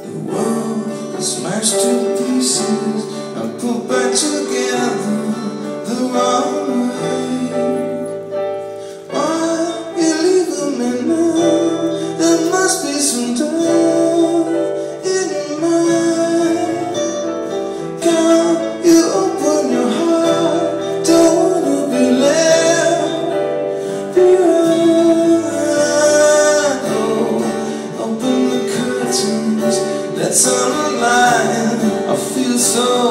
The world is smashed to pieces and put back together the wrong way. Why you leaving me now? There must be some doubt in your mind. Can't you open your heart? Don't wanna be left behind. Oh, open the curtains, let's unwind. I feel so